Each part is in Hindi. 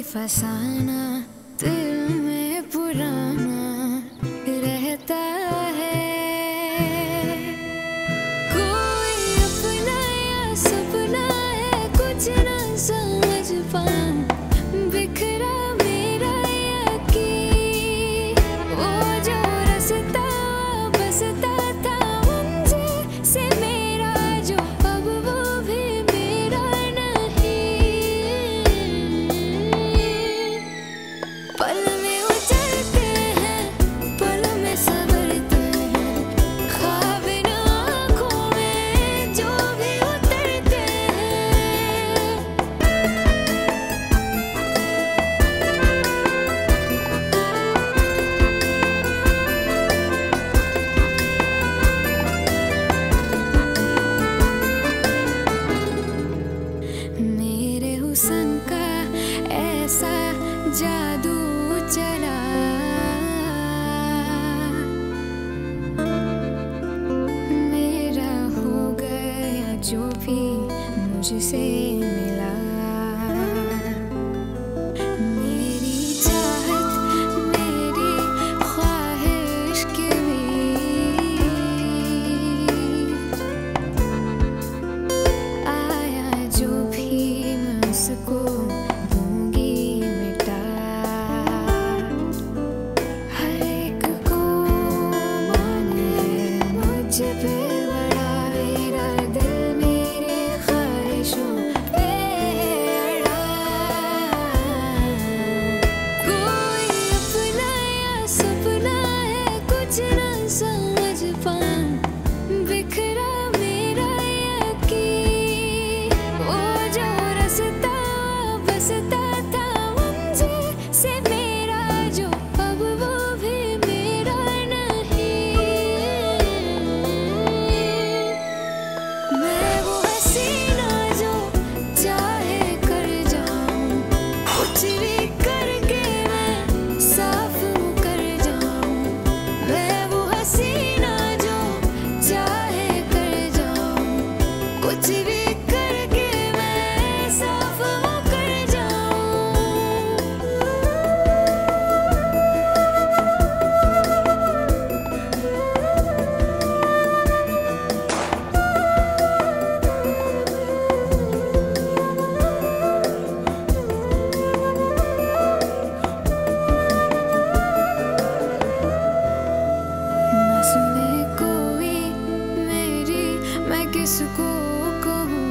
फसाना दिल में पुराना रहता है। कोई अपना या सपना है कुछ ना समझ पाऊं, बिखरा मेरा यकीन। वो जो रास्ता बसता था मुझे से मेरा, जो अब वो भी मेरा नहीं। पल में उजड़ते हैं, पल में संवरते हैं, ख्वाब इन आँखों में जो भी उतरते हैं। मेरे हुस्न का ऐसा जादू चला, मेरा हो गया जो भी मुझसे मिला। मेरी चाहत मेरी ख्वाहिश के बीच आया जो भी मैं उसको दूंगी मिटा। हर एक को मान है मुझ पे बड़ा, मेरा दिल मेरी ख्वाहिशों पे अड़ा। कोई अपना या सपना है कुछ ना समझ पाऊं, बिखरा मेरा यकीन। वो जो रास्ता बसता था मुझे से मेरा, जो अब वो भी मेरा नहीं। मैं वो हसीना जो चाहे कर जाऊं, कुछ भी करके मैं साफ कर जाऊं। मैं वो हसीना जो चाहे कर जाऊं, कुछ भी करके मैं साफ कर जाऊं। ना सुने कोई मेरी, मैं किसको कहूँ।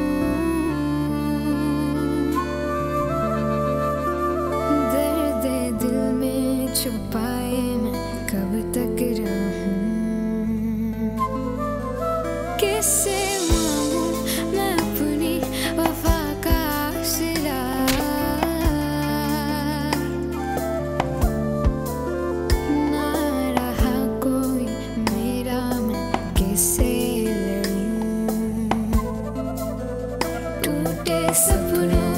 दर्द दिल में छुपाए मैं कब तक रहूँ। किससे मांगूं मैं अपनी वफा का सिला। ना रहा कोई मेरा, मैं किससे लड़ूं। टूटे सपनों